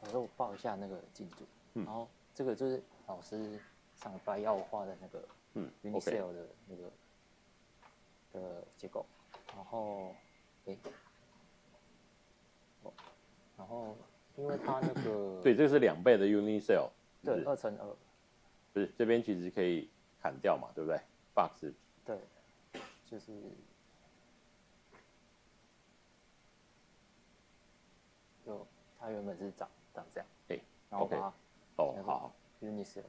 我报一下那个进度。然后这个就是老师上礼拜要我画的那个Unicell 的那个的结构。然后然后因为它那个对，这个是2倍的 Unicell， 对2×2， 不是这边其实可以砍掉嘛，对不对 ？box 对，就是它原本是长这样，然后把它好 Unicell，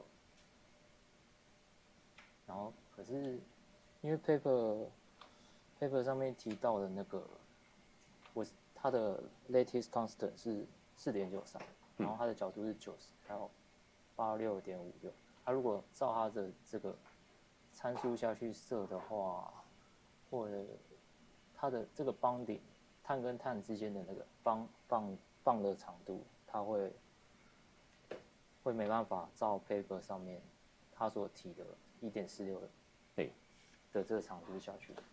然后可是因为 paper 上面提到的那个它的 lattice constant 是4.93，然后它的角度是90，还有86.56。它如果照它的这个参数下去设的话，或者它的这个邦顶碳跟碳之间的那个棒的长度，它会没办法照 paper 上面它所提的1.46的这个长度下去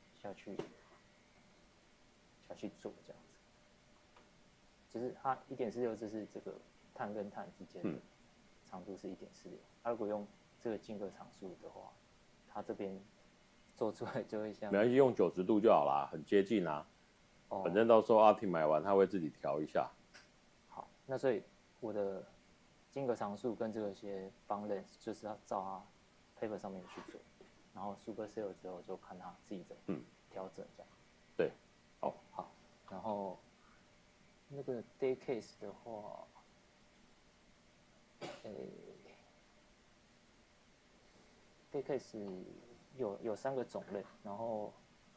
做这样子。就是它1.46，这是这个碳跟碳之间的长度是1.46。它如果用这个径格常数的话，它这边做出来就会像没关系，用90度就好啦，很接近啊。反正到时候阿婷买完，他会自己调一下。 好，那所以我的径格常数跟这个些bond length就是要照它 paper 上面去做，然后 supercell 之后就看它自己怎么调整这样。 对， 好，然后那个 day case 的话，day case 有3个种类，然后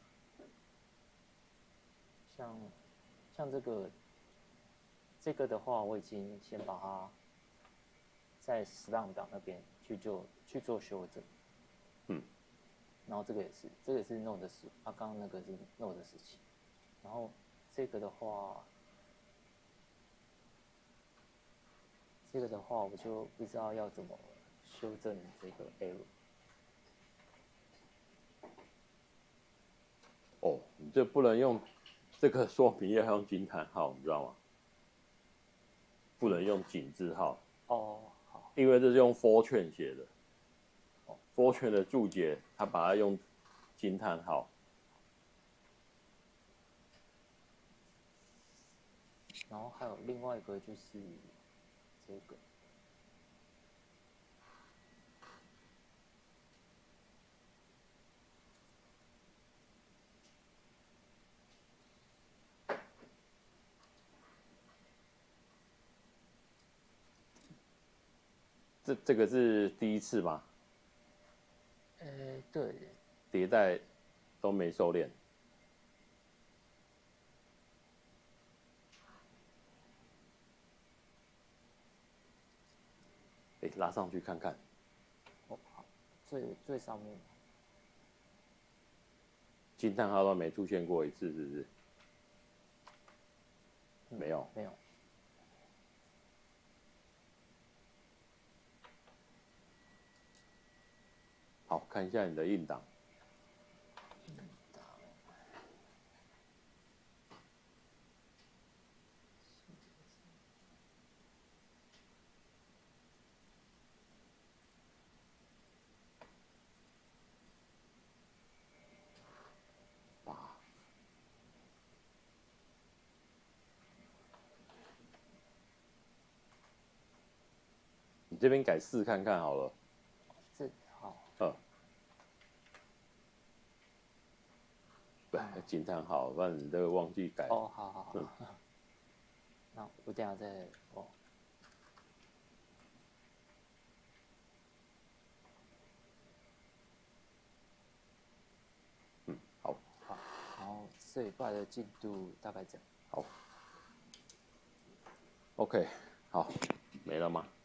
像这个的话，我已经先把它在SLAM档那边去做修正。然后这个也是 Node 15，刚刚那个是 Node 17。然后这个的话，我就不知道要怎么修正这个 error。 你这不能用这个说明要用惊叹号，你知道吗？不能用井字号。 好。 因为这是用 Fortran 写的。Fortran 的注解，他把它用惊叹号。 然后还有另外一个就是这个。 这个是第一次吗？ 对。 迭代都没收敛。拉上去看看。 好，最上面。 惊叹号都没出现过一次，是不是？没有。好，看一下你的印档。你这边改4看看好了。 好。 对，惊叹号，不然你这个忘记改。 好。那我等下再好。 然后这礼拜的进度大概这样。 好。OK， 好，没了吗？